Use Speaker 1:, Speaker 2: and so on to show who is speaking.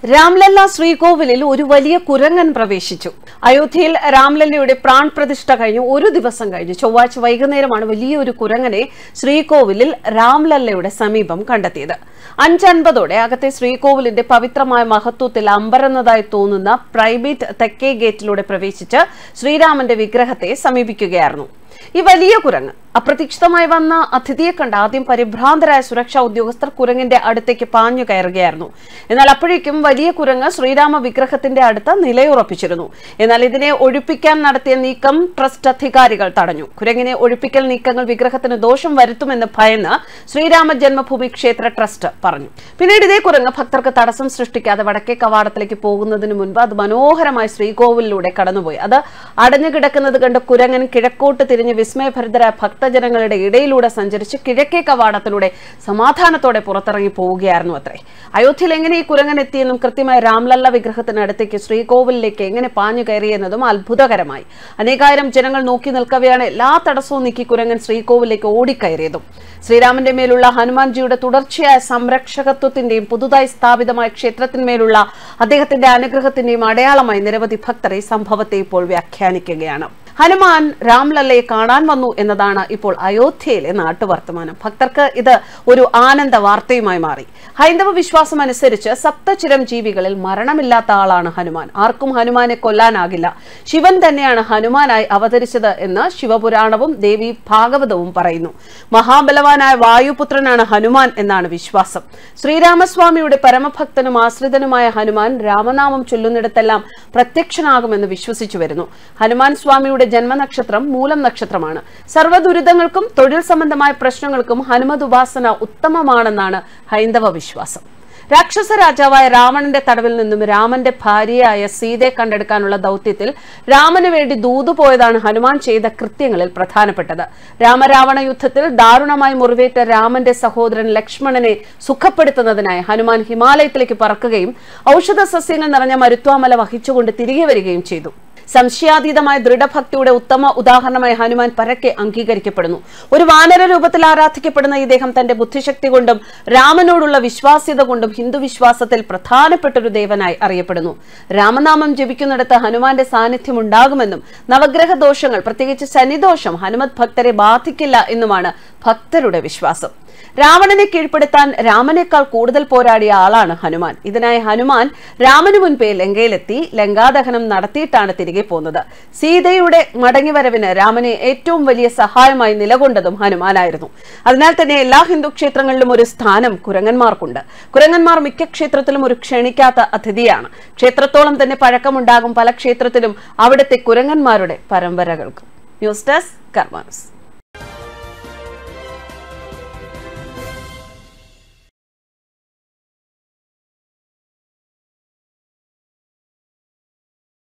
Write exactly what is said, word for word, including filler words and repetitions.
Speaker 1: രാംലല്ല ശ്രീകോവിലിൽ ഒരു വലിയ കുരങ്ങൻ പ്രവേശിച്ചു. അയോധ്യയിൽ രാംലല്ലയുടെ പ്രാൺ പ്രതിഷ്ഠ കഴിഞ്ഞു ഒരു ദിവസം കഴിഞ്ഞു ചൊവ്വാഴ്ച വൈകുന്നേരമാണ് വലിയൊരു കുരങ്ങനെ ശ്രീകോവിലിൽ രാംലല്ലയുടെ സമീപം കണ്ടെത്തിയത്. അഞ്ചൻപതോടെ അകത്തെ ശ്രീകോവിലിന്റെ പവിത്രമായ മഹത്വത്തിൽ അമ്പരന്നതായി തോന്നുന്ന പ്രൈബേറ്റ് തെക്കേ ഗേറ്റിലൂടെ പ്രവേശിച്ച് ശ്രീരാമന്റെ വിഗ്രഹത്തെ സമീപിക്കുകയായിരുന്നു. ഈ വലിയ കുരങ്ങ് അപ്രതീക്ഷിതമായി വന്ന അതിഥിയെ കണ്ട് ആദ്യം പരിഭ്രാന്തരായ സുരക്ഷാ ഉദ്യോഗസ്ഥർ കുരങ്ങിന്റെ അടുത്തേക്ക് പാഞ്ഞു കയറുകയായിരുന്നു. എന്നാൽ അപ്പോഴേക്കും വലിയ കുരങ്ങ് ശ്രീരാമ വിഗ്രഹത്തിന്റെ അടുത്ത് നിലയുറപ്പിച്ചിരുന്നു. എന്നാൽ ഇതിനെ ഒഴിപ്പിക്കാൻ നടത്തിയ നീക്കം ട്രസ്റ്റ് അധികാരികൾ തടഞ്ഞു. കുരങ്ങിനെ ഒഴിപ്പിക്കൽ നീക്കങ്ങൾ വിഗ്രഹത്തിന് ദോഷം വരുത്തുമെന്ന് ഭയന്ന് ശ്രീരാമ ജന്മഭൂമി ക്ഷേത്ര ട്രസ്റ്റ് പറഞ്ഞു. പിന്നീട് ഇതേ കുരങ്ങ് ഭക്തർക്ക് തടസ്സം സൃഷ്ടിക്കാതെ വടക്കേ കവാടത്തിലേക്ക് പോകുന്നതിന് മുൻപ് അത് മനോഹരമായ ശ്രീകോവിലിലൂടെ കടന്നുപോയി. അത് അടഞ്ഞുകിടക്കുന്നത് കണ്ട് കുരങ്ങൻ കിഴക്കോട്ട് തിരിഞ്ഞ് വിസ്മയഭരിതരായ ഭക്തജനങ്ങളുടെ ഇടയിലൂടെ സഞ്ചരിച്ച് കിഴക്കേ കവാടത്തിലൂടെ സമാധാനത്തോടെ പുറത്തിറങ്ങി പോവുകയായിരുന്നു അത്രേ. അയോധ്യയിൽ എങ്ങനെ ഈ കുരങ്ങൻ എത്തിയെന്നും കൃത്യമായ രാംലല്ല വിഗ്രഹത്തിനടുത്തേക്ക് ശ്രീകോവിലിലേക്ക് എങ്ങനെ പാഞ്ഞു കയറിയെന്നതും അത്ഭുതകരമായി. അനേകായിരം ജനങ്ങൾ നോക്കി നിൽക്കവെയാണ് എല്ലാ തടസ്സവും നീക്കി കുരങ്ങൻ ശ്രീകോവിലേക്ക് ഓടിക്കയറിയതും. ശ്രീരാമന്റെ മേലുള്ള ഹനുമാൻജിയുടെ തുടർച്ചയായ സംരക്ഷകത്വത്തിന്റെയും പുതുതായി സ്ഥാപിതമായ ക്ഷേത്രത്തിന്മേലുള്ള അദ്ദേഹത്തിന്റെ അനുഗ്രഹത്തിന്റെയും അടയാളമായി നിരവധി ഭക്തർ ഈ സംഭവത്തെ ഇപ്പോൾ വ്യാഖ്യാനിക്കുകയാണ്. ഹനുമാൻ രാംലല്ലയെ കാണാൻ വന്നു എന്നതാണ് ഇപ്പോൾ അയോധ്യയിലെ നാട്ടുവർത്തമാനം. ഭക്തർക്ക് ഇത് ഒരു ആനന്ദ വാർത്തയുമായി മാറി. ഹൈന്ദവ വിശ്വാസം അനുസരിച്ച് സപ്തചിരഞ്ജീവികളിൽ മരണമില്ലാത്ത ആളാണ് ഹനുമാൻ. ആർക്കും ഹനുമാനെ കൊല്ലാനാകില്ല. ശിവൻ തന്നെയാണ് ഹനുമാനായി അവതരിച്ചത് എന്ന് ശിവപുരാണവും ദേവി ഭാഗവതവും പറയുന്നു. മഹാബലവാനായ വായുപുത്രനാണ് ഹനുമാൻ എന്നാണ് വിശ്വാസം. ശ്രീരാമസ്വാമിയുടെ പരമഭക്തനും ആശ്രിതനുമായ ഹനുമാൻ രാമനാമം ചൊല്ലുന്നിടത്തെല്ലാം പ്രത്യക്ഷനാകുമെന്ന് വിശ്വസിച്ചു വരുന്നു. ഹനുമാൻ സ്വാമിയുടെ ജന്മനക്ഷത്രം മൂലം നക്ഷത്രമാണ്. സർവ്വദുരിതങ്ങൾക്കും തൊഴിൽ സംബന്ധമായ പ്രശ്നങ്ങൾക്കും ഹനുമത് ഉപാസന ഉത്തമമാണെന്നാണ് ഹൈന്ദവ വിശ്വാസം. രാക്ഷസ രാജാവായ രാവണന്റെ തടവിൽ നിന്നും രാമന്റെ ഭാര്യയായ സീതയെ കണ്ടെടുക്കാനുള്ള ദൗത്യത്തിൽ രാമന് വേണ്ടി ദൂതുപോയതാണ് ഹനുമാൻ ചെയ്ത കൃത്യങ്ങളിൽ പ്രധാനപ്പെട്ടത്. രാമരാവണ യുദ്ധത്തിൽ ദാരുണമായി മുറിവേറ്റ രാമന്റെ സഹോദരൻ ലക്ഷ്മണനെ സുഖപ്പെടുത്തുന്നതിനായി ഹനുമാൻ ഹിമാലയത്തിലേക്ക് പറക്കുകയും ഔഷധ സസ്യങ്ങൾ നിറഞ്ഞ മരുത്വാമല വഹിച്ചുകൊണ്ട് തിരികെ വരികയും ചെയ്തു. സംശയാതീതമായ ദൃഢഭക്തിയുടെ ഉത്തമ ഉദാഹരണമായി ഹനുമാൻ പരക്കെ അംഗീകരിക്കപ്പെടുന്നു. ഒരു വാനര രൂപത്തിൽ ആരാധിക്കപ്പെടുന്ന ഇദ്ദേഹം തന്റെ ബുദ്ധിശക്തി കൊണ്ടും രാമനോടുള്ള വിശ്വാസ്യത കൊണ്ടും ഹിന്ദു വിശ്വാസത്തിൽ പ്രധാനപ്പെട്ട ഒരു ദേവനായി അറിയപ്പെടുന്നു. രാമനാമം ജപിക്കുന്നിടത്ത് ഹനുമാന്റെ സാന്നിധ്യം ഉണ്ടാകുമെന്നും നവഗ്രഹ ദോഷങ്ങൾ പ്രത്യേകിച്ച് ശനിദോഷം ഹനുമത് ഭക്തരെ ബാധിക്കില്ല എന്നുമാണ് ഭക്തരുടെ വിശ്വാസം. രാവണനെ കീഴ്പ്പെടുത്താൻ രാമനേക്കാൾ കൂടുതൽ പോരാടിയ ആളാണ് ഹനുമാൻ. ഇതിനായി ഹനുമാൻ രാമനു മുൻപേ ലങ്കയിലെത്തി ലങ്കാദഹനം നടത്തിയിട്ടാണ് തിരികെ പോകുന്നത്. സീതയുടെ മടങ്ങിവരവിന് രാമനെ ഏറ്റവും വലിയ സഹായമായി നിലകൊണ്ടതും ഹനുമാനായിരുന്നു. അതിനാൽ തന്നെ എല്ലാ ഹിന്ദു ക്ഷേത്രങ്ങളിലും ഒരു സ്ഥാനം കുരങ്ങന്മാർക്കുണ്ട്. കുരങ്ങന്മാർ മിക്ക ക്ഷേത്രത്തിലും ഒരു ക്ഷണിക്കാത്ത അതിഥിയാണ്. ക്ഷേത്രത്തോളം തന്നെ പഴക്കമുണ്ടാകും പല ക്ഷേത്രത്തിലും അവിടുത്തെ കുരങ്ങന്മാരുടെ പരമ്പരകൾക്കും. News desk Karma news.